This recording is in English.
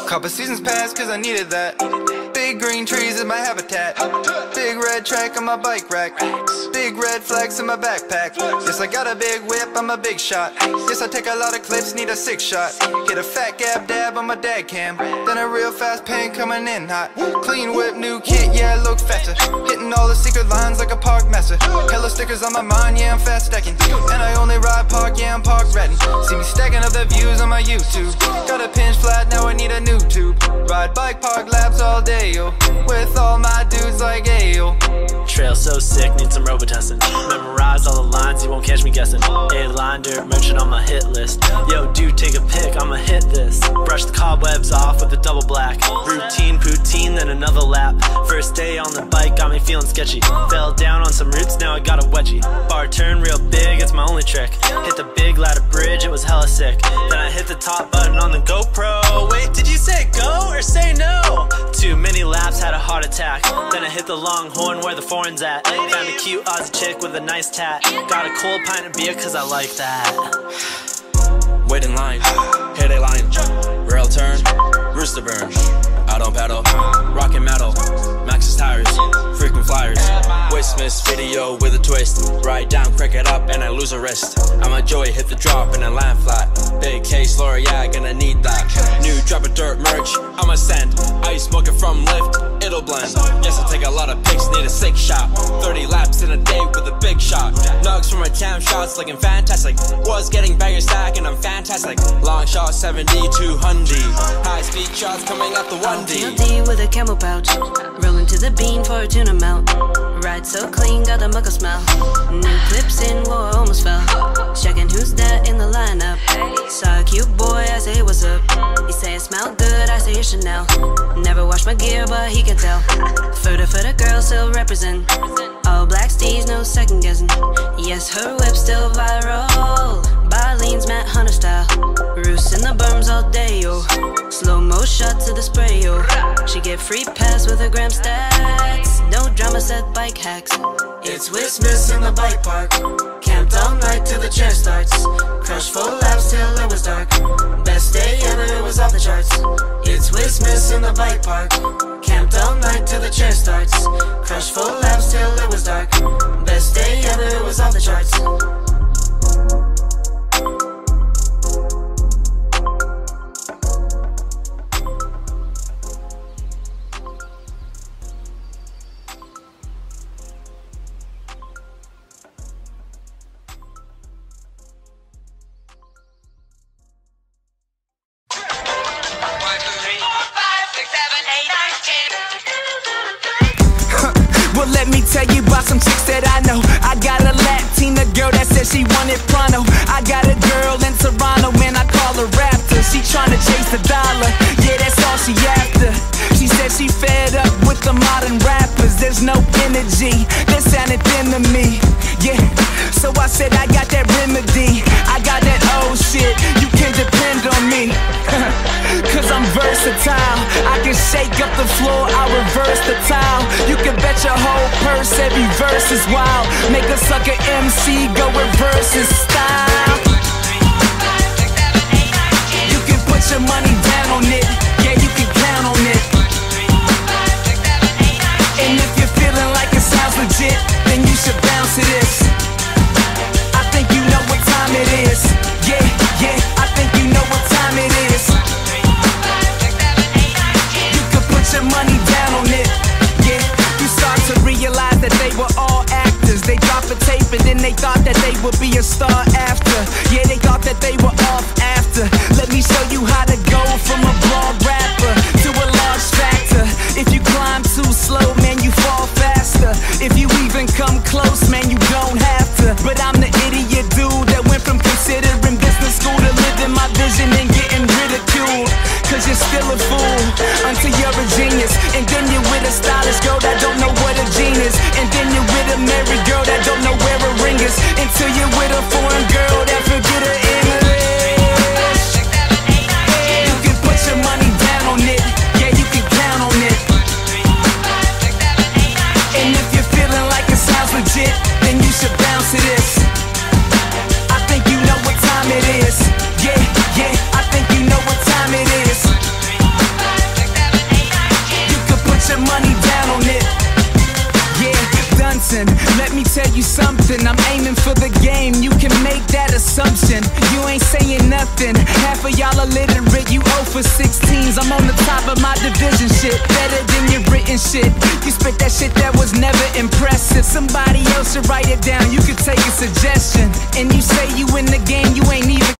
Couple seasons passed cause I needed that. Big green trees is my habitat. Big red track on my bike rack. Big red flags in my backpack. Yes, I got a big whip, I'm a big shot. Yes, I take a lot of clips, need a 6-shot. Hit a fat gab dab on my dad cam. Then a real fast pain coming in hot. Clean whip, new kit, yeah, it looks faster. Hitting all the secret lines like a park master. Hella stickers on my mind, yeah, I'm fast stacking. And I only ride park, yeah, I'm park ratting. See me stacking up the views on my YouTube. Got a pinch flat, now I need a new tube. Ride bike, park laps all day, yo. With all my dudes like Ayo. Trail so sick, need some Robitussin. Memorize all the lines, you won't catch me guessing. A-line dirt merchant on my hit list. Yo, dude, take a pic, I'ma hit this. Brush the cobwebs off with a double black. Routine, poutine, then another lap. First day on the bike, got me feeling sketchy. Fell down on some roots, now I got a wedgie. Bar turn real big, it's my only trick. Hit the big ladder bridge, it was hella sick. Then I hit the top button on the GoPro. Wait, did you say go or say no? Too many laps, had a heart attack. Then I hit the Longhorn where the foreign's at. Found a cute Aussie chick with a nice tat. Got a cold pint of beer cause I like that. Wait in line, hit a line. Rail turn, rooster burn. Out on paddle, rockin' metal. Max's tires, freaking flyers. Wistmas video with a twist. Ride down, crack it up, and I lose a wrist. I'm a joy, hit the drop and I land flat. Big case, Laura, yeah, gonna need that. New drop of dirt merch, I'ma send. Ice smoking from lift, it'll blend. Yes, I take a lot of pics, need a 6-shot. 30 laps in a day with a big shot. Nugs from my cam shots, looking fantastic. Was getting bagger stack and I'm fantastic. Long shot, 70, 200. High speed shots coming out the 1D. TLD with a camel pouch. Rolling to the bean for a tuna mount. Ride so clean, got the muckle smell. New clips in, whoa, almost fell. Checking who's that in the lineup. Saw a cute boy, I say what's up. He say it smell good, I say it's Chanel. Never wash my gear, but he can tell. Further for the girl, still represent. All black steeds, no second guessing. Yes, her whip still viral. Barleans, Matt Hunter style. Roost in the berms all day, yo. Slow-mo shot to the spray, yo. She get free pass with her gram stats. No drama, set bike hacks. It's Wistmas in the bike park. Camped all night till the chair starts. Crushed 4 laps till it was dark. Best day ever, it was off the charts. It's Wistmas in the bike park. Camped all night till the chair starts. Crushed 4 laps till it was dark. Best day ever, it was off the charts. Well, let me tell you about some chicks that I know. I got a Latina girl that says she wanted pronto. I got a girl in Toronto and I call her Raptor. She tryna chase the dollar, yeah, that's all she after. She said she fed up with the modern rappers. There's no energy, they're sounding thin to me, yeah. So I said I got that remedy. I got that old shit, you can depend on me. Cause I'm versatile, I can shake up the floor, I'll reverse the tile. You can bet your whole purse, every verse is wild. Make a sucker MC go reverse his style. You can put your money down on it, yeah, you can count on it. And if you're feeling like it sounds legit, then you should bounce to this. I think you know what time it is. Yeah, yeah, I think you know what time it is. You can put your money down on it. Yeah, you start to realize that they were all actors. They dropped a tape and then they thought that they would be a star after. Yeah, they thought that they were off after. Let me show you how to go from a blog rapper to a large factor. If you climb too slow, man, you fall faster. If you even come close, man, you don't have to. But I'm the idiot dude that went from considering business school to living my vision and getting ridiculed. Cause you're still a fool until you're a genius. And then you're with a stylish girl that don't know what a gene is. And then you're with a married girl that don't know where a ring is. Until you're with a foreign girl that forget her English. something. I'm aiming for the game, you can make that assumption. You ain't saying nothing, half of y'all illiterate. You 0 for 16s, I'm on the top of my division shit. Better than your written shit. You spit that shit that was never impressive. Somebody else should write it down, you could take a suggestion. And you say you in the game, you ain't even